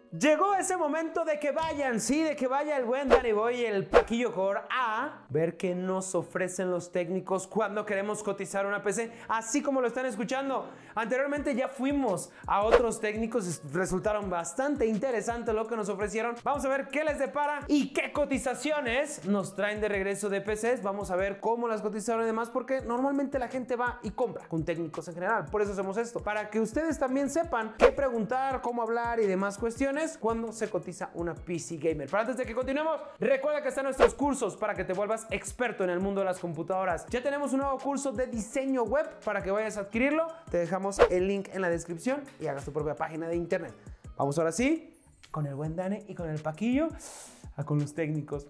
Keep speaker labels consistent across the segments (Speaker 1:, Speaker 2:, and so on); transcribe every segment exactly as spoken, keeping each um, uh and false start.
Speaker 1: Llegó ese momento de que vayan, sí, de que vaya el buen Danny Boy y el Paquillo Core a ver qué nos ofrecen los técnicos cuando queremos cotizar una P C, así como lo están escuchando. Anteriormente ya fuimos a otros técnicos, resultaron bastante interesante lo que nos ofrecieron. Vamos a ver qué les depara y qué cotizaciones nos traen de regreso de P Cs. Vamos a ver cómo las cotizaron y demás, porque normalmente la gente va y compra con técnicos en general. Por eso hacemos esto, para que ustedes también sepan qué preguntar, cómo hablar y demás cuestiones cuando se cotiza una P C Gamer. Pero antes de que continuemos, recuerda que están nuestros cursos para que te vuelvas experto en el mundo de las computadoras. Ya tenemos un nuevo curso de diseño web para que vayas a adquirirlo. Te dejamos el link en la descripción y hagas tu propia página de internet. Vamos ahora sí con el buen Dane y con el Paquillo a con los técnicos.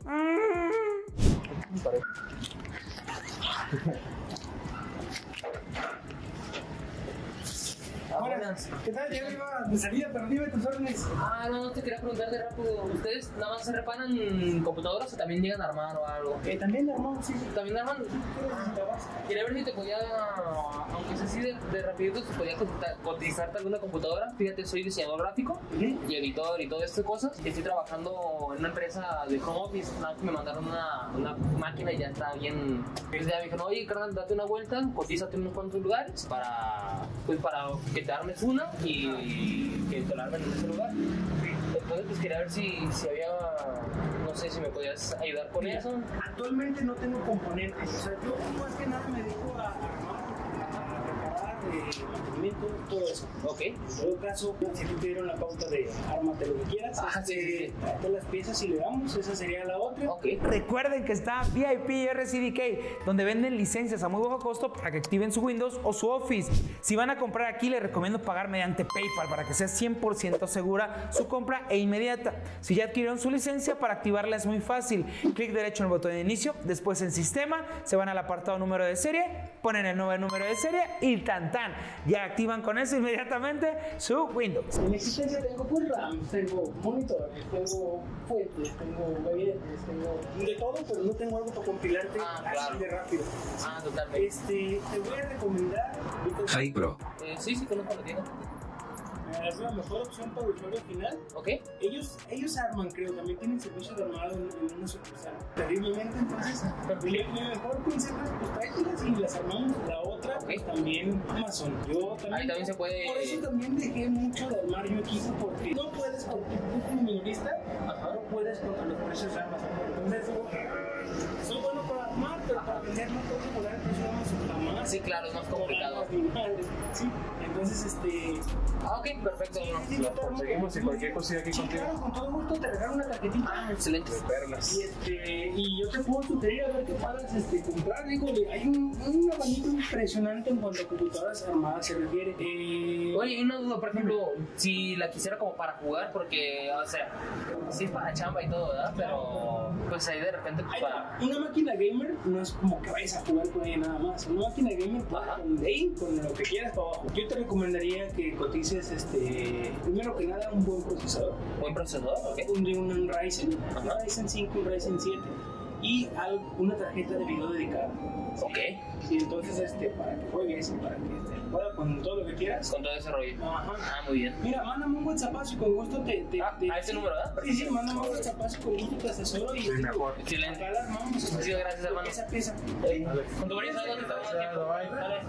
Speaker 2: Buenas. ¿Qué tal? Ya iba de salida, pero dime tus órdenes.
Speaker 3: Ah, no, no te quería preguntar de rápido. ¿Ustedes nada más se reparan computadoras o también llegan a armar o algo?
Speaker 2: Eh, también armamos, sí.
Speaker 3: ¿También arman?
Speaker 2: ¿Qué necesitabas?
Speaker 3: Quería ver si te podía, aunque sea así de, de rapidito, si podía cotizarte alguna computadora. Fíjate, soy diseñador gráfico uh-huh. y editor y todas estas cosas. Estoy trabajando en una empresa de home office. Nada más me mandaron una, una máquina y ya está bien. Entonces ya me dijeron, oye, carnal, date una vuelta, cotízate unos cuantos lugares para, pues, para que te armes una y que te la armen en ese lugar. Entonces pues quería ver si, si había, no sé si me podías ayudar con Mira, eso.
Speaker 2: Actualmente no tengo componentes, o sea, yo más que nada me dedico a armar, a reparar, eh, mantenimiento, todo eso.
Speaker 3: Ok.
Speaker 2: En todo caso, si tú te dieron la pauta de ármate lo que quieras,
Speaker 3: ah, sí, sí, sí.
Speaker 2: Date las piezas y le damos, esa sería la otra.
Speaker 3: Ok.
Speaker 1: Recuerden que está V I P R C D K, donde venden licencias a muy bajo costo para que activen su Windows o su Office. Si van a comprar aquí, les recomiendo pagar mediante PayPal para que sea cien por ciento segura su compra e inmediata. Si ya adquirieron su licencia, para activarla es muy fácil. Clic derecho en el botón de inicio, después en sistema, se van al apartado número de serie, ponen el nuevo número de serie y tan tan, ya activan con eso inmediatamente su Windows.
Speaker 2: En existencia tengo pues RAM, tengo monitores, tengo fuentes, tengo gabinetes, tengo de todo, pero no tengo algo para compilarte
Speaker 3: ah,
Speaker 2: así
Speaker 3: claro.
Speaker 2: de rápido.
Speaker 3: Ah, totalmente.
Speaker 2: Este, te voy a recomendar.
Speaker 4: Hypro.
Speaker 3: Eh, sí, sí, conozco la tienda.
Speaker 2: Es la mejor opción para el usuario final.
Speaker 3: Ok.
Speaker 2: Ellos, ellos arman, creo, también tienen servicio de armado en, en una sucursal. Terriblemente, entonces, mi, mi mejor consejo es pues tráetelas y las armamos. La otra, okay. Pues también Amazon. Yo también.
Speaker 3: Ahí también se puede.
Speaker 2: Por eso también dejé mucho de armar yo equipo, porque no puedes, con tú como minorista, Ajá. no puedes contra los precios de Amazon. Entonces, son buenos para armar, pero para vender no puedes poner el precio de Amazon jamás.
Speaker 3: Sí, claro, es más complicado.
Speaker 2: Sí, entonces, este.
Speaker 3: Ah, ok, perfecto.
Speaker 2: Sí,
Speaker 5: lo conseguimos y cualquier cosilla aquí
Speaker 2: sí,
Speaker 5: contigo.
Speaker 2: Claro, con todo gusto te regalo una tarjetita.
Speaker 3: Ah, excelente.
Speaker 5: De perlas.
Speaker 2: Y, este, y yo te puedo sugerir a ver qué puedas este, comprar. Híjole, hay un, un abanico impresionante en cuanto a computadoras armadas se refiere. Eh,
Speaker 3: Oye, una duda, por ejemplo, si la quisiera como para jugar, porque, o sea, sí es para chamba y todo, ¿verdad? Pero, pues ahí de repente, pues, para...
Speaker 2: Una máquina gamer no es como que vayas a jugar con ella nada más. Una máquina gamer pues, con game, con lo que quieras para abajo. Yo te recomendaría que cotices, este, primero que nada, un buen procesador.
Speaker 3: ¿Buen procesador? Ok.
Speaker 2: Un, un, un Ryzen, un Ryzen cinco, un Ryzen siete y algo, una tarjeta de video dedicada.
Speaker 3: Ok.
Speaker 2: Sí, entonces, este, para que juegues y para que este, pueda con todo lo que quieras.
Speaker 3: Con todo ese rollo.
Speaker 2: Ajá.
Speaker 3: Ah, muy bien.
Speaker 2: Mira, mándame un WhatsApp y con gusto te... te,
Speaker 3: ah,
Speaker 2: te
Speaker 3: a ese número, ¿verdad?
Speaker 2: Sí, sí, mándame un WhatsApp y con gusto te asesoro y...
Speaker 5: Sí, mejor.
Speaker 3: Excelente.
Speaker 2: Acá la armamos.
Speaker 3: Muchas gracias, hermano.
Speaker 2: Esa pieza.
Speaker 3: Hey. Con tu variedad, ¿dónde estamos aquí? Dale.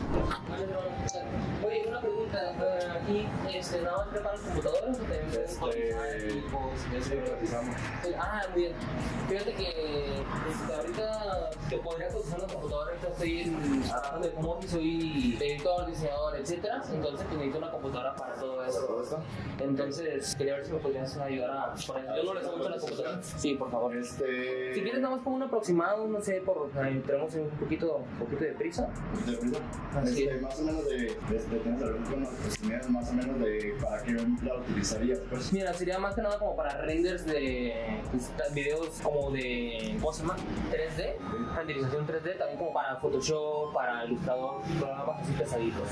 Speaker 3: Oye, una pregunta. Aquí, este, ¿nada más preparan computadoras o también
Speaker 5: realizamos?
Speaker 3: Ah, muy bien. Fíjate que este, ahorita te podría cotizar una computadora. Ahorita estoy en trabajando de home office, soy editor, diseñador, etcétera. Entonces pues, necesito una computadora para todo eso. Entonces quería ver si me podrías ayudar a por eso. Yo no le sé mucho a las computadoras. Sí, por favor.
Speaker 5: Este...
Speaker 3: Si quieres nada más como un aproximado, no sé, por eh, tenemos un poquito, un poquito de prisa.
Speaker 5: ¿De prisa?
Speaker 3: Así
Speaker 5: este, más o menos de, de, de tienes algunos estimados más o menos de para qué la utilizarías, pues.
Speaker 3: Mira, sería más que nada como para renders de pues, videos como de eh, ¿cómo se llama? tres D, renderización tres D, también como para Photoshop, para Illustrator, programas así pesaditos.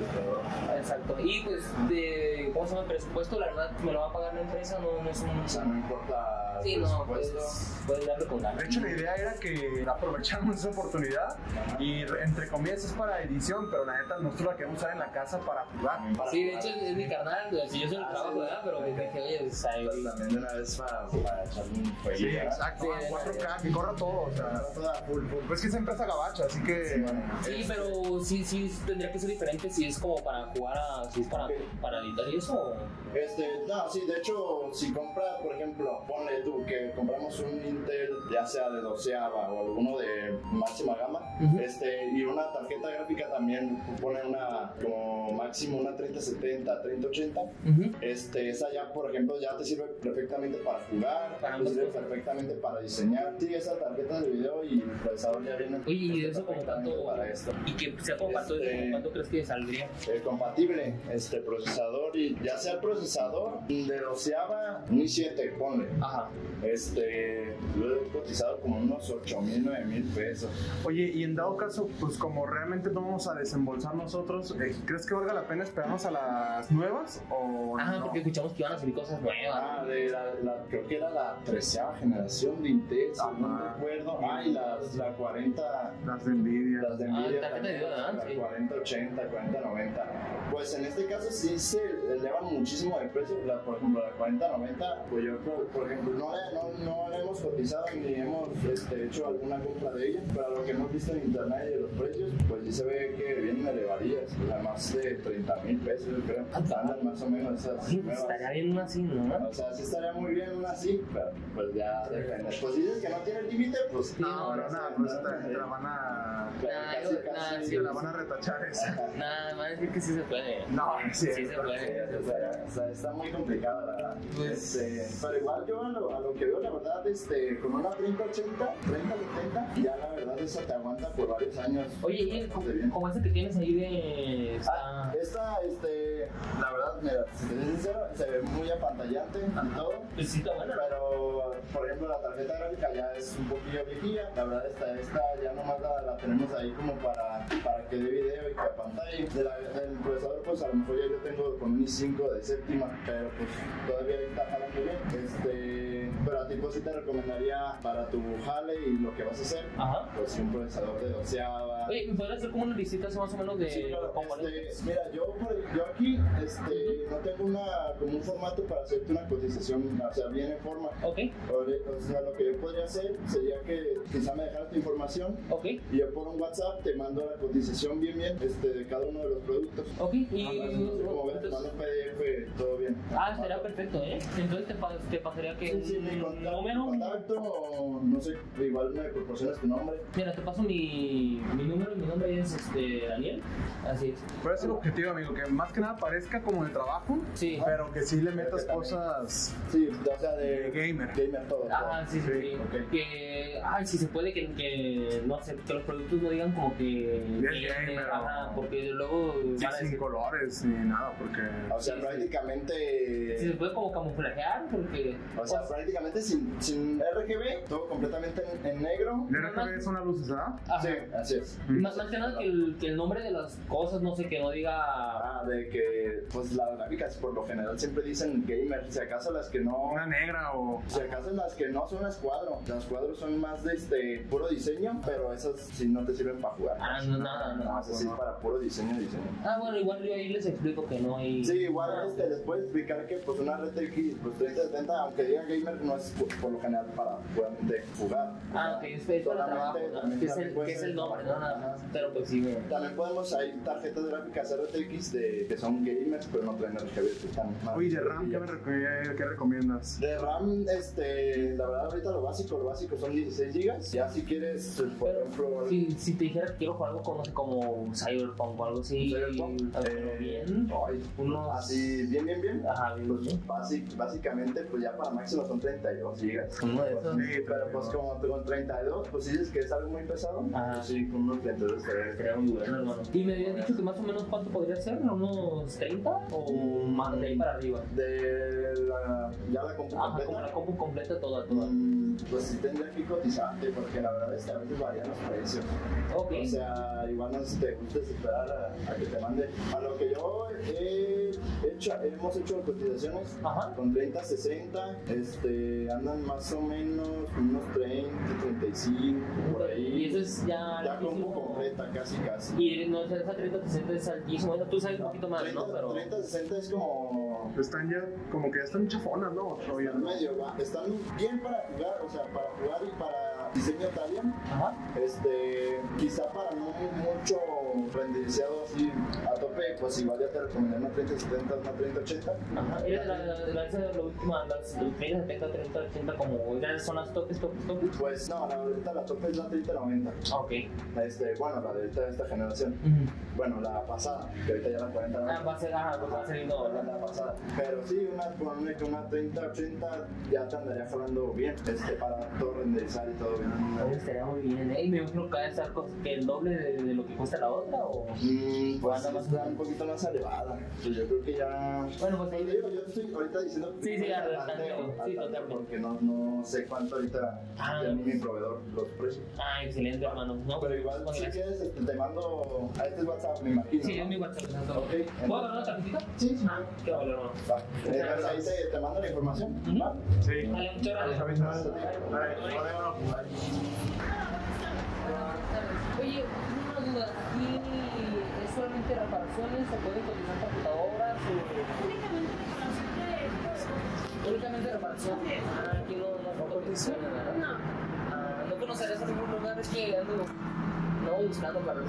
Speaker 3: Exacto. Y pues, de, ¿cómo se llama? El presupuesto, la verdad, me lo va a pagar la empresa, no, no es un...
Speaker 5: O sea, no importa.
Speaker 3: Sí, no, pues, puedes darle con ganas.
Speaker 4: De hecho, la idea era que aprovecháramos esa oportunidad y entre comillas es para edición, pero la neta nosotros la queremos usar en la casa para jugar.
Speaker 3: Sí, de hecho es mi carnal, si yo soy el trabajo, ¿verdad? Pero me dije, oye, pues, ahí,
Speaker 5: Pues también de una vez para, para echar un jueguito.
Speaker 4: Sí, exacto,
Speaker 3: Sí,
Speaker 4: en cuatro K, que corra todo, o sea,
Speaker 5: Toda full, full.
Speaker 4: pues que es empresa gabacha, así que...
Speaker 3: sí, pero sí, sí tendría que ser diferente si es como para jugar a, si es para, para editar y eso. o-
Speaker 5: Este, no, sí, de hecho, si compras, por ejemplo, ponle tú que compramos un Intel, ya sea de doceava o alguno de máxima gama,
Speaker 3: Ujú.
Speaker 5: este, y una tarjeta gráfica también pone una, como máximo una treinta setenta, treinta ochenta,
Speaker 3: Ujú.
Speaker 5: este, esa ya, por ejemplo, ya te sirve perfectamente para jugar,
Speaker 3: Para
Speaker 5: te
Speaker 3: ambas
Speaker 5: sirve
Speaker 3: cosas.
Speaker 5: perfectamente para diseñar. Sí, esa tarjeta de video y el procesador ya vienen
Speaker 3: Oye, y de
Speaker 5: este,
Speaker 3: eso como
Speaker 5: perfectamente
Speaker 3: cuánto,
Speaker 5: para esto.
Speaker 3: y que sea como cuánto,
Speaker 5: Este-
Speaker 3: como cuánto crees que saldría.
Speaker 5: Eh, compatible, este procesador, y ya sea el procesador de doceava, un i siete, ponle.
Speaker 3: Ajá.
Speaker 5: Este, lo he cotizado como unos ocho mil, nueve mil pesos.
Speaker 4: Oye, y en dado caso, pues como realmente no vamos a desembolsar nosotros, eh, ¿crees que valga la pena esperarnos a las nuevas o
Speaker 3: Ajá,
Speaker 4: no?
Speaker 3: porque escuchamos que iban a salir cosas nuevas.
Speaker 5: Ah, de la, la- creo que era la treceava generación de Intel, si no
Speaker 4: Ajá.
Speaker 5: recuerdo. Ah, y las, la cuarenta,
Speaker 4: Las de Nvidia.
Speaker 5: las de
Speaker 3: Ah,
Speaker 5: Nvidia
Speaker 3: tarjeta de
Speaker 5: también,
Speaker 3: video, ¿verdad?
Speaker 5: la
Speaker 3: Sí.
Speaker 5: cuarenta ochenta, cuarenta noventa. Pues en este caso sí se elevan muchísimo de precio. La, por ejemplo, la cuarenta noventa, pues yo, por, por ejemplo, no, la- no, no la hemos cotizado ni hemos este, hecho alguna compra de ella, pero lo que hemos visto en internet y de los precios, pues sí se ve que vienen elevadillas, o sea, más de treinta mil pesos, yo creo. Andan más o menos esas
Speaker 3: Sí, pues
Speaker 5: nuevas.
Speaker 3: estaría bien una así, ¿no?
Speaker 5: O sea, sí estaría muy bien una así, pero pues ya depende. Pues si dices que no tiene límite, pues
Speaker 4: No, no,
Speaker 5: ya
Speaker 4: nada,
Speaker 5: sé,
Speaker 4: pues
Speaker 5: no,
Speaker 4: te, te la van a...
Speaker 3: Nah,
Speaker 5: casi,
Speaker 3: yo-
Speaker 5: casi,
Speaker 3: nah, sí,
Speaker 4: Te la van a retachar esa.
Speaker 3: Nada, van a decir que sí se puede.
Speaker 4: No, sí,
Speaker 3: Sí se puede.
Speaker 5: O sea, o sea, está muy complicado, la verdad.
Speaker 3: Pues-
Speaker 5: Este, pero igual yo a lo, a lo que veo, la verdad, este, con una treinta ochenta, treinta setenta, ya la verdad esa te aguanta por varios años.
Speaker 3: Oye, y
Speaker 5: Bastante bien.
Speaker 3: como ese que tienes ahí de...
Speaker 5: Ah,
Speaker 3: Está...
Speaker 5: esta, este, la verdad, mira, si te soy sincero, se ve muy apantallante y todo.
Speaker 3: Pues sí está buena, ¿no?
Speaker 5: Pero, por ejemplo, la tarjeta gráfica ya es un poquillo viejilla. La verdad, esta, esta ya nomás la, la tenemos ahí como para, para que dé video y que apantalle. De la, del procesador, pues a lo mejor ya yo tengo con un i cinco de séptima, pero pues todavía está jalando bien. Este, pero a ti pues sí te recomendaría para tu jale y lo que vas a hacer,
Speaker 3: Ajá.
Speaker 5: pues un procesador de doceava.
Speaker 3: Oye, ¿me podrías hacer como una listita así más o menos de
Speaker 5: Sí, claro,
Speaker 3: componentes?
Speaker 5: este, mira, yo, por- yo aquí este, no tengo una, como un formato para hacerte una cotización, o sea, bien en forma.
Speaker 3: Ok,
Speaker 5: O, o sea, lo que yo podría hacer sería que quizá me dejaras tu información
Speaker 3: ok,
Speaker 5: y yo por un WhatsApp te mando la cotización bien bien este, de cada uno de los productos.
Speaker 3: ok. Y...
Speaker 5: Entonces, como ves, te mando un P D F, todo bien.
Speaker 3: Ah, estaría perfecto, ¿eh? Entonces te, pa- te pasaría que
Speaker 5: Sí, sí, mi
Speaker 3: un
Speaker 5: contacto,
Speaker 3: número...
Speaker 5: contacto, no sé, igual me proporcionas tu nombre.
Speaker 3: Mira, te paso mi, mi número, mi nombre es este, Daniel, así es.
Speaker 4: Pero es el objetivo, amigo, que más que nada parezca como de trabajo,
Speaker 3: Sí.
Speaker 4: pero que sí le metas
Speaker 5: que también-
Speaker 4: cosas
Speaker 5: Sí, o sea, de,
Speaker 4: de gamer.
Speaker 5: gamer todo.
Speaker 3: Ah, sí, sí, sí.
Speaker 5: ok.
Speaker 3: Que, ay, si se puede que, que, no sé, que los productos no digan como que...
Speaker 4: Bien gamer,
Speaker 3: ajá,
Speaker 4: o-
Speaker 3: porque luego
Speaker 4: Sí,
Speaker 3: van a
Speaker 4: sin
Speaker 3: decir...
Speaker 4: colores ni nada, porque...
Speaker 5: O sea,
Speaker 3: Sí, sí.
Speaker 5: prácticamente...
Speaker 3: Si se puede como camuflajear, porque...
Speaker 5: O sea,
Speaker 3: pues,
Speaker 5: prácticamente sin, sin R G B, todo completamente en, en negro.
Speaker 4: El R G B es una luz, ¿verdad?
Speaker 3: ajá.
Speaker 5: Sí, así es.
Speaker 3: Más, más que nada que el, que el nombre de las cosas, no sé, que no diga...
Speaker 5: Ah, de que, pues las gráficas por lo general siempre dicen gamer, si acaso las que no...
Speaker 4: Una negra o...
Speaker 5: Si acaso las que no son las cuadro, las cuadros son más de este puro diseño, pero esas sí no te sirven para jugar.
Speaker 3: Ah, no, nada, no.
Speaker 5: No, esas sí para puro diseño, diseño.
Speaker 3: Ah, bueno, igual yo ahí les explico que no hay...
Speaker 5: Sí, igual este, les puedo explicar que pues una R T X pues treinta setenta, aunque diga gamer, no es por, por lo general para puramente jugar.
Speaker 3: Ah, ok, es es para
Speaker 5: Solamente
Speaker 3: trabajo, ¿no?
Speaker 5: también-
Speaker 3: Que es el,
Speaker 5: también puede
Speaker 3: que es
Speaker 5: ser-
Speaker 3: el nombre, ¿no? Nada más.
Speaker 5: Ajá.
Speaker 3: Pero pues sí, güey.
Speaker 5: También podemos, hay tarjetas gráficas R T X de, que son gamers, pero no traen R G B, que están más...
Speaker 4: Oye, de RAM, ¿qué, me rec- qué recomiendas?
Speaker 5: De RAM, este, la verdad ahorita lo básico, lo básico son dieciséis gigas. Ya si quieres, por
Speaker 3: Pero
Speaker 5: ejemplo...
Speaker 3: si, si te dijera que quiero jugar algo como, no sé, como Cyberpunk o algo así,
Speaker 5: Cyberpunk,
Speaker 3: algo
Speaker 5: eh,
Speaker 3: bien,
Speaker 5: ay,
Speaker 3: unos...
Speaker 5: así, bien, bien, bien.
Speaker 3: Ajá, bien,
Speaker 5: Pues
Speaker 3: bien.
Speaker 5: básic- básicamente, pues ya para máximo son treinta y dos gigas.
Speaker 3: Uno de esos.
Speaker 4: Sí,
Speaker 5: Pero pues como con treinta y dos, pues si dices que es algo muy pesado,
Speaker 3: Ajá.
Speaker 5: pues sí, con unos treinta y dos estaría
Speaker 3: Sería muy bueno, hermano. Y me habían dicho que más o menos cuánto podría ser, unos treinta o más de ahí para arriba.
Speaker 5: De la la, ya la compu
Speaker 3: Ajá,
Speaker 5: completa.
Speaker 3: como la compu completa toda, toda.
Speaker 5: Mm, pues sí tendría que cotizarte, porque la verdad es que a veces varían los precios.
Speaker 3: Ok.
Speaker 5: O sea, igual no sé si te gusta esperar a, a que te mande. A lo que yo he hecho, hemos hecho cotizaciones
Speaker 3: Ajá.
Speaker 5: con treinta, sesenta, este, andan más o menos unos treinta, treinta y cinco, por ahí.
Speaker 3: Y eso es ya.
Speaker 5: Ya compu
Speaker 3: altísimo.
Speaker 5: completa, casi, casi.
Speaker 3: Y no, esa treinta sesenta es altísimo. Esa tú sabes un poquito más, ¿no? Pero.
Speaker 5: treinta, sesenta es como.
Speaker 4: Están ya, como que ya están chafonas, ¿no? Todavía
Speaker 5: Están
Speaker 4: no.
Speaker 5: medio, va- están bien para jugar, o sea, para jugar y para diseño Italian.
Speaker 3: Ajá.
Speaker 5: Este, quizá para no mucho renderizado así a tope, pues igual ya te recomendaría una treinta setenta, una treinta ochenta.
Speaker 3: Ajá. Eres la, la, la, esa es la última, las treinta setenta, treinta ochenta, como ya son las topes, topes, topes.
Speaker 5: Pues no, la ahorita la tope es la treinta noventa.
Speaker 3: Ah, ok.
Speaker 5: Este, bueno, la de esta, esta generación. Bueno, la pasada, que ahorita ya la cuarenta
Speaker 3: Ah,
Speaker 5: noventa.
Speaker 3: va a ser, ah, va a ser no,
Speaker 5: La, la pasada. Pero sí, una, ponle que una treinta ochenta ya te andaría jalando bien, este, para todo renderizar y todo bien.
Speaker 3: Oye, estaría muy bien, ¿eh? Y me imagino que va a estar cos- que el doble de, de lo que cuesta la otra, o.
Speaker 5: Mm, pues
Speaker 3: Anda más-
Speaker 5: está un poquito más elevada. Pues yo creo que ya.
Speaker 3: Bueno, pues ahí.
Speaker 5: Te digo, yo estoy ahorita diciendo.
Speaker 3: Sí, sí,
Speaker 5: al
Speaker 3: adelante,
Speaker 5: tanteo,
Speaker 3: sí,
Speaker 5: al tanteo,
Speaker 3: totalmente.
Speaker 5: porque no, no sé cuánto ahorita
Speaker 3: Ah,
Speaker 5: tiene
Speaker 3: pues.
Speaker 5: mi proveedor los precios.
Speaker 3: Ah, excelente, hermano. No,
Speaker 5: Pero igual,
Speaker 3: pues,
Speaker 5: si
Speaker 3: gracias.
Speaker 5: quieres, este, te mando a este WhatsApp, me imagino.
Speaker 3: Sí,
Speaker 5: ¿no?
Speaker 3: es mi WhatsApp.
Speaker 5: Ok,
Speaker 3: ¿Puedo agarrar una tarjetita?
Speaker 5: Sí, sí.
Speaker 3: Ah, qué vale, hermano.
Speaker 5: Va. Eh, pues ahí te, te mando la información.
Speaker 3: Ujú.
Speaker 5: ¿va?
Speaker 4: Sí.
Speaker 3: Vale, muchas gracias.
Speaker 5: Gracias a ti.
Speaker 3: Oye, una duda, ¿aquí es solamente reparaciones o pueden cotizar computadoras? O... Únicamente reparaciones. Ah, aquí no, no, no cotizaciones, ¿verdad? No. Ah, ¿no conocerías algún lugar? Es que ando no buscando para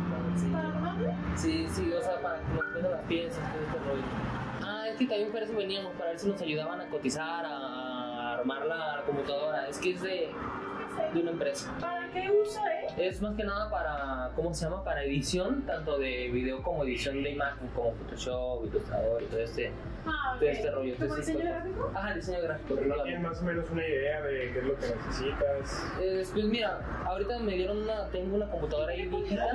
Speaker 3: sí. Sí, sí, o sea, para que nos vendan las piezas, todo este rollo. Ah, es que también para eso veníamos, para ver si nos ayudaban a cotizar, a armar la computadora. Es que es de, de una empresa.
Speaker 6: ¿Para qué uso es?
Speaker 3: Es más que nada para, ¿cómo se llama? Para edición, tanto de video como edición de imagen, como Photoshop, Illustrator y todo este,
Speaker 6: Ah, ok.
Speaker 3: todo este rollo.
Speaker 6: ¿Como
Speaker 3: Entonces,
Speaker 6: diseño
Speaker 3: pues,
Speaker 6: gráfico?
Speaker 3: Ajá, diseño gráfico.
Speaker 2: Pero no tienes más o menos una idea de qué es lo que necesitas.
Speaker 3: Eh, pues mira, ahorita me dieron una, tengo una computadora ahí viejita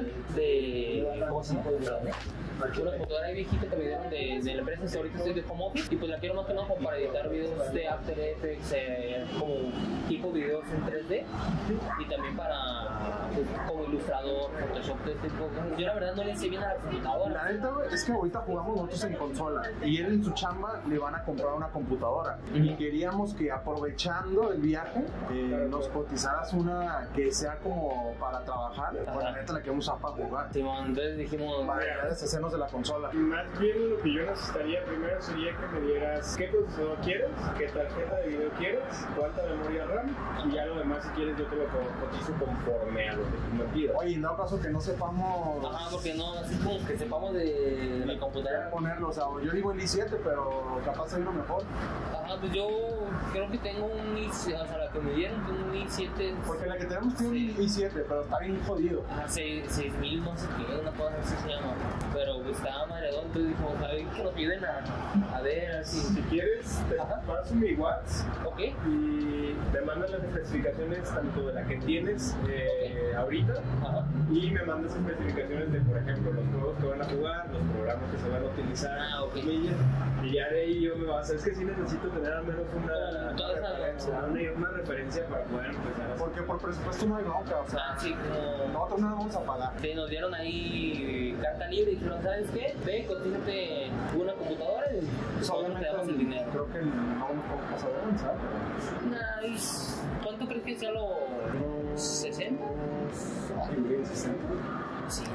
Speaker 3: de, ¿cómo se llama? Una computadora ahí viejita que me dieron de, de la empresa, que ahorita estoy de home office y pues la quiero más que nada como para editar videos de After Effects, eh, como tipo videos en tres D y también para pues, como ilustrador, Photoshop, todo este tipo de cosas. Yo la verdad no le sé bien a la computadora.
Speaker 4: La neta, güey, es que ahorita jugamos nosotros en consola y él en su chamba le van a comprar una computadora y queríamos que aprovechando el viaje eh, nos cotizaras una que sea como para trabajar, pues la neta la queremos usar para jugar,
Speaker 3: Simón, entonces dijimos,
Speaker 4: para ya deshacernos de la consola.
Speaker 2: Más bien lo que yo necesitaría primero sería que me dieras qué procesador quieres, qué tarjeta de video quieres, cuánta memoria RAM y ya lo demás si quieres yo te lo cotizo conforme a lo que tú me pidas.
Speaker 4: Oye, en dado caso que no sepamos
Speaker 3: ajá, porque no, así como que sepamos de la computadora.
Speaker 4: ponerlo, o sea, yo digo el i siete, pero capaz hay uno mejor,
Speaker 3: Ajá, pues yo creo que tengo un i siete, o sea, la que me dieron, tengo un i siete.
Speaker 4: porque la que tenemos tiene
Speaker 3: Sí.
Speaker 4: un i siete, pero está bien jodido.
Speaker 3: Ajá, seis mil, no sé qué, una cosa así se llama. Pero pues, estaba mareadón, entonces dijimos, a ver, que nos ayuden a, a ver así.
Speaker 2: Si quieres te
Speaker 3: Ajá.
Speaker 2: paso mi WhatsApp
Speaker 3: Ok,
Speaker 2: y me mandas las especificaciones tanto de la que tienes eh, ahorita
Speaker 3: ajá.
Speaker 2: y me mandas especificaciones de, por ejemplo, los juegos que van a jugar, los programas que se van a utilizar,
Speaker 3: Ah, ok.
Speaker 2: comillas, y ya de ahí yo me vas a... Es que sí necesito tener al menos una,
Speaker 3: Toda esa-
Speaker 2: referencia, una, una referencia para poder empezar a hacer.
Speaker 4: Porque por presupuesto no hay bronca, o sea,
Speaker 3: Ah, sí, como...
Speaker 4: nosotros no vamos a pagar.
Speaker 3: Sí, nos dieron ahí carta libre y dijeron, ¿sabes qué? Ve, cotízate una computadora y
Speaker 4: Pues
Speaker 3: nosotros te damos el dinero.
Speaker 4: creo que no nos podemos pasar de avanzar.
Speaker 3: Nice. ¿Cuánto crees que sea lo...? ¿sesenta?
Speaker 4: Ay, güey, sesenta.
Speaker 3: Sí.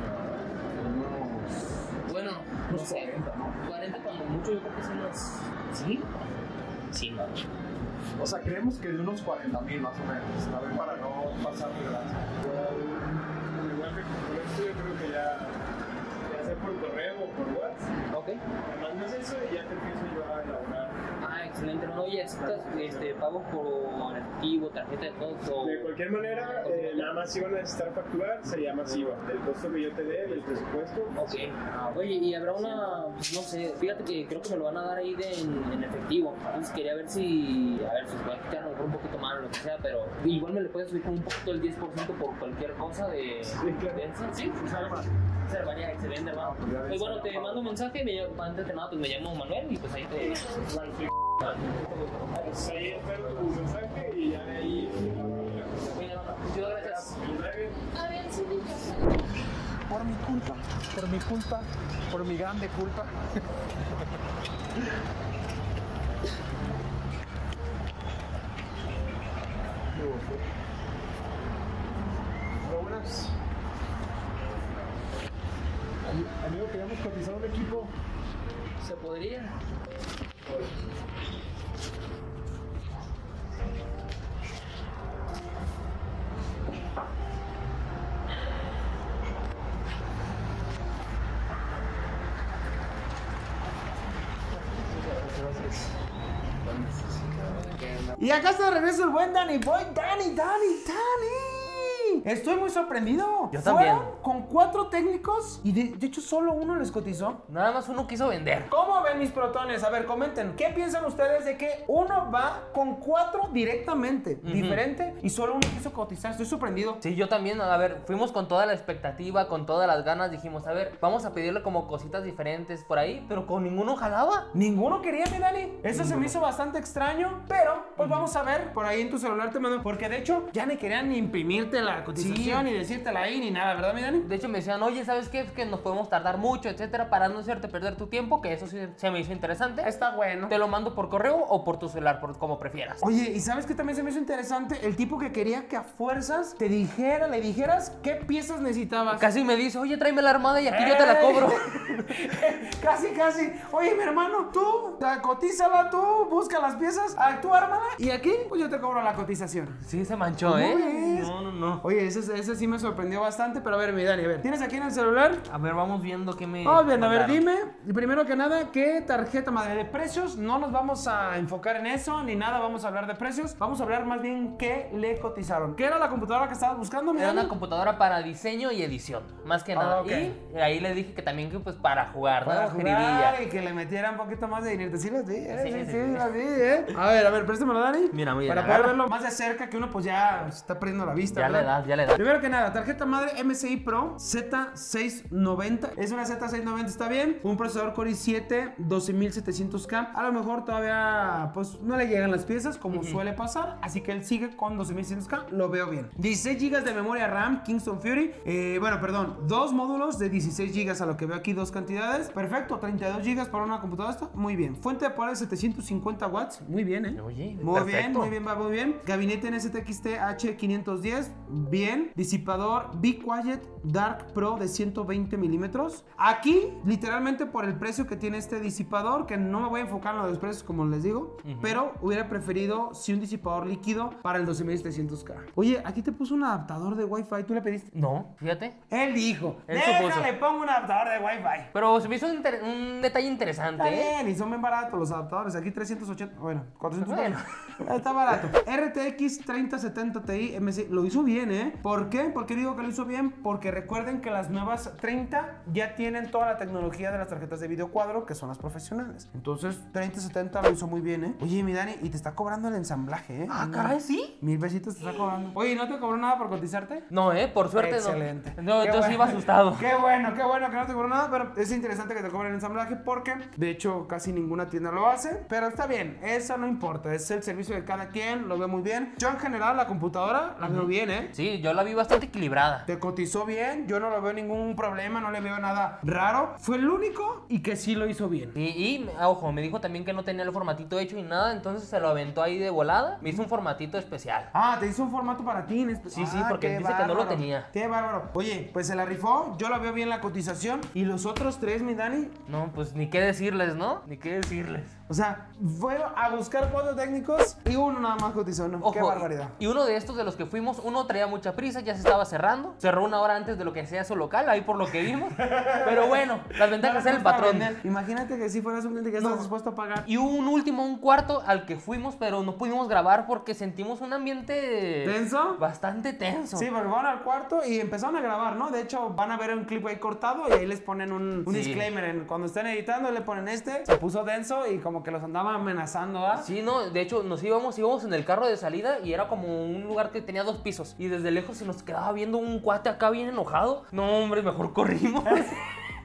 Speaker 4: Unos-
Speaker 3: Bueno, no
Speaker 4: unos
Speaker 3: sé.
Speaker 4: cuarenta, ¿no?
Speaker 3: cuarenta cuando mucho, yo creo que son unos... ¿Sí? Sí, no.
Speaker 4: O sea, creemos que de unos cuarenta mil más o menos, también para no pasar de gracia.
Speaker 2: Igual que con esto yo creo que ya, ya sea por correo o por WhatsApp,
Speaker 3: Ok.
Speaker 2: me mandas eso y ya te empiezo yo a elaborar.
Speaker 3: Ah, excelente. No, oye, ¿aceptas este, pago por efectivo, tarjeta de todo?
Speaker 2: De cualquier manera, eh, nada más si van a necesitar facturar, sería masiva. Del costo que yo te dé, del presupuesto.
Speaker 3: Ok. Oye, y habrá una, pues no sé, fíjate que creo que me lo van a dar ahí de, en, en efectivo. Entonces quería ver si, a ver, si se puede quitar a lo mejor un poquito más o lo que sea, pero igual me le puedes subir como un poquito el diez por ciento por cualquier cosa de...
Speaker 2: Sí, claro.
Speaker 3: de eso. Sí,
Speaker 4: ¿Sí sale más?
Speaker 3: se varía excelente, hermano.
Speaker 4: pues ya ves.
Speaker 3: Pues bueno, te mando un mensaje, me llamo, antes que nada, pues me llamo Manuel y pues ahí te...
Speaker 2: Pues ahí espero tu mensaje y ya de ahí.
Speaker 3: Muchas gracias.
Speaker 4: Por mi culpa, por mi culpa, por mi grande culpa. Hola, buenas. Ami- Amigo, queríamos cotizar un equipo.
Speaker 3: ¿Se podría?
Speaker 1: Y acá está de regreso el buen Danny Boy. Danny, Danny, Danny. Estoy muy sorprendido.
Speaker 3: Yo también.
Speaker 1: Fueron con cuatro técnicos y de, de hecho solo uno les cotizó.
Speaker 3: Nada más uno quiso vender.
Speaker 1: ¿Cómo ven mis protones? A ver, comenten. ¿Qué piensan ustedes de que uno va con cuatro directamente,
Speaker 3: Ujú.
Speaker 1: diferente, y solo uno quiso cotizar? Estoy sorprendido.
Speaker 3: Sí, yo también, a ver, fuimos con toda la expectativa, con todas las ganas, dijimos, a ver, vamos a pedirle como cositas diferentes por ahí, pero con ninguno jalaba.
Speaker 1: Ninguno quería, mi Dani. Eso se me hizo bastante extraño, pero pues vamos a ver. Por ahí en tu celular te mando. Porque de hecho ya ni querían ni imprimirte la cotización, ni decírtela ahí, ni nada, ¿verdad, mi Dani?
Speaker 3: De hecho me decían, oye, ¿sabes qué? Es que nos podemos tardar mucho, etcétera, para no hacerte perder tu tiempo, que eso sí se me hizo interesante.
Speaker 1: Está bueno.
Speaker 3: Te lo mando por correo o por tu celular, por, como prefieras.
Speaker 1: Oye, ¿y sabes qué también se me hizo interesante? El tipo que quería que a fuerzas te dijera, le dijeras qué piezas necesitabas.
Speaker 3: Casi me dice, oye, tráeme la armada y aquí yo te la cobro.
Speaker 1: Casi, casi. Oye, mi hermano, tú, ta- cotízala tú, busca las piezas, ah, tú ármala y aquí, pues yo te cobro la cotización.
Speaker 3: Sí, se manchó,
Speaker 1: ¿Cómo
Speaker 3: ¿eh?
Speaker 1: ves?
Speaker 3: No, no, no.
Speaker 1: Oye, ese, ese sí me sorprendió bastante, pero a ver, mi Dani, a ver. ¿Tienes aquí en el celular?
Speaker 3: A ver, vamos viendo qué me
Speaker 1: Vamos bien, a ver,
Speaker 3: mandaron.
Speaker 1: dime, y primero que nada, ¿qué tarjeta madre de precios? No nos vamos a enfocar en eso, ni nada, vamos a hablar de precios. Vamos a hablar más bien qué le cotizaron. ¿Qué era la computadora que estabas buscando, mi
Speaker 3: Era
Speaker 1: Dani?
Speaker 3: una computadora para diseño y edición, más que nada.
Speaker 1: Ah, ok.
Speaker 3: Y ahí le dije que también que pues para jugar, ¿no?
Speaker 1: Para
Speaker 3: Jiribilla.
Speaker 1: jugar y que le metiera un poquito más de dinero. Sí, lo vi, eh,
Speaker 3: Sí,
Speaker 1: sí, sí,
Speaker 3: sí, sí.
Speaker 1: lo vi, eh. A ver, a ver, préstamelo, Dani.
Speaker 3: Mira, mira,
Speaker 1: Para
Speaker 3: agarra.
Speaker 1: poder verlo más de cerca, que uno pues ya se está perdiendo la vista,
Speaker 3: Ya
Speaker 1: ¿verdad?
Speaker 3: le das, ya le das.
Speaker 1: Primero que nada, tarjeta madre M S I Pro Z seiscientos noventa. Es una Z seiscientos noventa, está bien. Un procesador Core i siete doce mil setecientos K. A lo mejor todavía pues no le llegan las piezas como suele pasar. Así que él sigue con doce mil seiscientos K. Lo veo bien. dieciséis gigas de memoria RAM Kingston Fury. Eh, bueno, perdón. Dos módulos de dieciséis gigas a lo que veo aquí, dos cantidades. Perfecto. treinta y dos gigas para una computadora esta. Muy bien. Fuente de poder de setecientos cincuenta watts. Muy bien, eh.
Speaker 3: Oye,
Speaker 1: Muy bien,
Speaker 3: perfecto.
Speaker 1: muy bien, va muy bien. Gabinete N S T X T H quinientos diez. Bien. Disipador Be Quiet Dark Pro de ciento veinte milímetros. Aquí, literalmente por el precio que tiene este disipador, que no me voy a enfocar en los precios como les digo, pero hubiera preferido si un disipador líquido para el doce mil setecientos K. Oye, aquí te puso un adaptador de Wi-Fi, ¿tú le pediste?
Speaker 3: No, fíjate.
Speaker 1: Él dijo,
Speaker 3: Él supuso.
Speaker 1: déjale, pongo un adaptador de Wi-Fi.
Speaker 3: Pero se me hizo un, inter- un detalle interesante,
Speaker 1: Está
Speaker 3: ¿eh?
Speaker 1: bien, y son bien baratos los adaptadores. Aquí trescientos ochenta, bueno, cuatrocientos
Speaker 3: Bueno.
Speaker 1: Está barato. R T X treinta setenta Ti M S I, lo hizo bien, ¿eh? ¿Por qué? ¿Por qué digo que lo hizo bien? Porque recuerden que las nuevas treinta ya tienen toda la tecnología de las tarjetas de video cuadro, que son las profesionales. Entonces, treinta setenta lo hizo muy bien, ¿eh? Oye, mi Dani, y te está cobrando el ensamblaje, ¿eh?
Speaker 3: Ah, caray, ¿sí?
Speaker 1: Mil besitos te está cobrando. Oye, ¿y no te cobró nada por cotizarte?
Speaker 3: No, ¿eh? Por suerte
Speaker 1: Excelente.
Speaker 3: no. No,
Speaker 1: Qué
Speaker 3: entonces
Speaker 1: bueno.
Speaker 3: iba asustado.
Speaker 1: Qué bueno, qué bueno que no te cobró nada, pero es interesante que te cobren el ensamblaje porque de hecho casi ninguna tienda lo hace, pero está bien, eso no importa, es el servicio de cada quien, lo veo muy bien. Yo en general la computadora la veo bien, ¿eh?
Speaker 3: Sí, yo la vi bastante equilibrada.
Speaker 1: Te cotizó bien, yo no lo veo ningún problema, no le veo nada raro. Fue el único y que sí lo hizo bien.
Speaker 3: Y, y, ojo, me dijo también que no tenía el formatito hecho y nada, entonces se lo aventó ahí de volada. Me hizo un formatito especial.
Speaker 1: Ah, te hizo un formato para ti. en espe-
Speaker 3: Sí, sí,
Speaker 1: Ah,
Speaker 3: porque
Speaker 1: qué
Speaker 3: dice que no lo
Speaker 1: bárbaro.
Speaker 3: tenía.
Speaker 1: Qué bárbaro. Oye, pues se la rifó, yo la veo bien la cotización. Y los otros tres, mi Dani,
Speaker 3: No, pues ni qué decirles, ¿no? Ni qué decirles.
Speaker 1: o sea, fue a buscar cuatro técnicos y uno nada más cotizó, ¿no?
Speaker 3: Ojo,
Speaker 1: Qué barbaridad.
Speaker 3: Y uno de estos de los que fuimos, uno traía mucha prisa, ya se estaba cerrando. Cerró una hora antes de lo que sea su local, ahí por lo que vimos. Pero bueno, las ventajas
Speaker 1: No,
Speaker 3: del
Speaker 1: para
Speaker 3: patrón.
Speaker 1: vender. Imagínate que si fueras un cliente que estás
Speaker 3: No.
Speaker 1: dispuesto a pagar.
Speaker 3: Y hubo un último, un cuarto al que fuimos, pero no pudimos grabar porque sentimos un ambiente...
Speaker 1: ¿Tenso?
Speaker 3: Bastante tenso.
Speaker 1: Sí, porque van al cuarto y empezaron a grabar, ¿no? De hecho, van a ver un clip ahí cortado y ahí les ponen un, un
Speaker 3: Sí.
Speaker 1: disclaimer. En, cuando estén editando, le ponen este. Se puso denso y como que los andaba amenazando, ¿ah?
Speaker 3: Sí, no, de hecho nos íbamos, íbamos en el carro de salida y era como un lugar que tenía dos pisos. Y desde lejos se nos quedaba viendo un cuate acá bien enojado. No, hombre, mejor corrimos.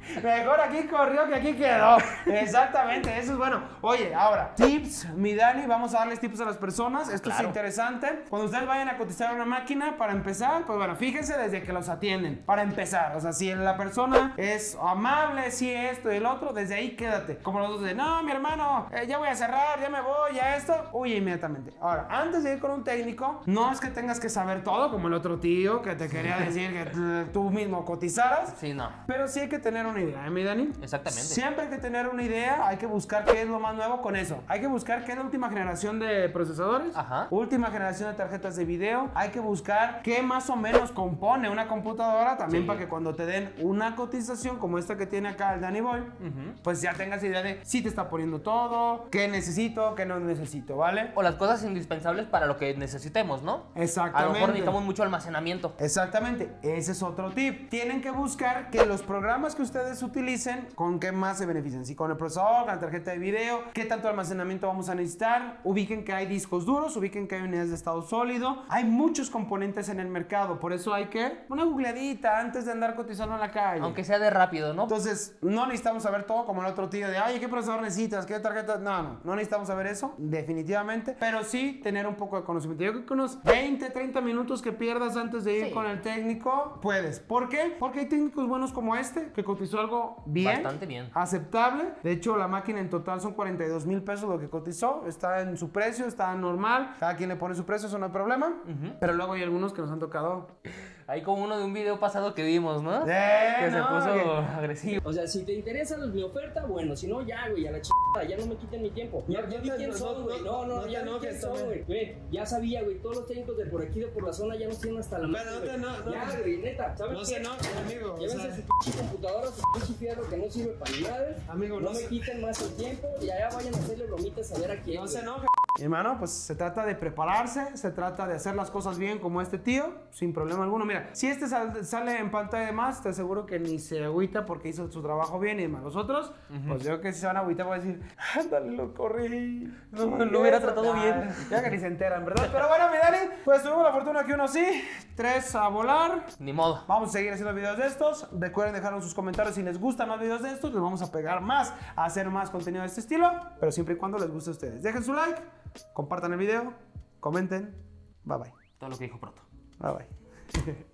Speaker 1: Mejor aquí corrió que aquí quedó. Exactamente, eso es bueno. Oye, ahora, tips, mi Dani, vamos a darles tips a las personas. Esto
Speaker 3: Claro.
Speaker 1: es interesante. Cuando ustedes vayan a cotizar una máquina, para empezar, pues bueno, fíjense desde que los atienden. Para empezar, o sea, si la persona es amable, si esto y el otro, desde ahí quédate. Como los dos de, no, mi hermano, eh, ya voy a cerrar, ya me voy, ya esto. Huye inmediatamente. Ahora, antes de ir con un técnico, no es que tengas que saber todo, como el otro tío que te quería decir que t- tú mismo cotizaras.
Speaker 3: Sí, no.
Speaker 1: Pero sí hay que tener una idea, ¿eh, mi Dani?
Speaker 3: Exactamente.
Speaker 1: Siempre hay que tener una idea, hay que buscar qué es lo más nuevo con eso. Hay que buscar qué es la última generación de procesadores,
Speaker 3: Ajá.
Speaker 1: última generación de tarjetas de video. Hay que buscar qué más o menos compone una computadora también
Speaker 3: Sí.
Speaker 1: para que cuando te den una cotización como esta que tiene acá el Danny Boy, pues ya tengas idea de si te está poniendo todo, qué necesito, qué no necesito, ¿vale?
Speaker 3: O las cosas indispensables para lo que necesitemos, ¿no? A lo
Speaker 1: Exactamente.
Speaker 3: mejor necesitamos mucho almacenamiento.
Speaker 1: Exactamente, ese es otro tip. Tienen que buscar que los programas que ustedes utilicen, con qué más se benefician. Si con el procesador, con la tarjeta de video, qué tanto almacenamiento vamos a necesitar. Ubiquen que hay discos duros, ubiquen que hay unidades de estado sólido. Hay muchos componentes en el mercado, por eso hay que una googleadita antes de andar cotizando en la calle.
Speaker 3: Aunque sea de rápido, ¿no?
Speaker 1: Entonces, no necesitamos saber todo como el otro tío de, ay, ¿qué procesador necesitas? ¿Qué tarjeta? No, no, no necesitamos saber eso, definitivamente. Pero sí tener un poco de conocimiento. Yo creo que unos veinte, treinta minutos que pierdas antes de ir
Speaker 3: Sí.
Speaker 1: con el técnico, puedes. ¿Por qué? Porque hay técnicos buenos como este, que cotizó algo bien.
Speaker 3: Bastante bien.
Speaker 1: Aceptable. De hecho, la máquina en total son cuarenta y dos mil pesos lo que cotizó. Está en su precio, está normal. Cada quien le pone su precio, eso no hay problema. Pero luego hay algunos que nos han tocado.
Speaker 3: Hay como uno de un video pasado que vimos, ¿no?
Speaker 1: Eh,
Speaker 3: que se
Speaker 1: no,
Speaker 3: puso
Speaker 1: que-
Speaker 3: agresivo.
Speaker 2: O sea, si te interesa mi oferta, bueno, si no, ya, güey, a la chingada, ya no me quiten mi tiempo. Ya,
Speaker 1: No,
Speaker 2: ya
Speaker 1: no
Speaker 2: vi
Speaker 1: te-
Speaker 2: quién
Speaker 1: no,
Speaker 2: son,
Speaker 1: no,
Speaker 2: güey. No, no,
Speaker 1: no te
Speaker 2: ya vi
Speaker 1: enojes
Speaker 2: quién son,
Speaker 1: también.
Speaker 2: güey. Güey, ya sabía, güey, todos los técnicos de por aquí, de por la zona, ya nos tienen hasta la
Speaker 1: Pero
Speaker 2: madre,
Speaker 1: no te
Speaker 2: güey.
Speaker 1: eno- no
Speaker 2: Ya,
Speaker 1: te-
Speaker 2: güey, neta, ¿sabes
Speaker 1: No
Speaker 2: qué?
Speaker 1: se enojen, amigo. o
Speaker 2: Llévense
Speaker 1: sea,
Speaker 2: su pinche computadora, su pinche fierro que no sirve para ni madre.
Speaker 1: Amigo,
Speaker 2: no
Speaker 1: no
Speaker 2: me
Speaker 1: se-
Speaker 2: quiten más el tiempo y allá vayan a hacerle bromitas a ver a quién.
Speaker 1: No se
Speaker 2: güey.
Speaker 1: enoje. Mi hermano, pues se trata de prepararse, se trata de hacer las cosas bien como este tío, sin problema alguno. Mira, si este sal- sale en pantalla de más, te aseguro que ni se agüita porque hizo su trabajo bien y demás. Los otros, pues yo creo que si se van a agüitar voy a decir, ándale, lo corrí.
Speaker 3: No, lo hubiera
Speaker 1: eso,
Speaker 3: tratado
Speaker 1: ah,
Speaker 3: bien.
Speaker 1: Ya que ni se enteran, ¿verdad? Pero bueno, mi Dani, pues tuvimos la fortuna que uno sí, tres a volar.
Speaker 3: Ni modo.
Speaker 1: Vamos a seguir haciendo videos de estos. Recuerden dejarnos sus comentarios si les gustan más videos de estos. Les vamos a pegar más, a hacer más contenido de este estilo. Pero siempre y cuando les guste a ustedes. Dejen su like, compartan el video, comenten. Bye bye.
Speaker 3: Todo lo que dijo pronto.
Speaker 1: Bye bye.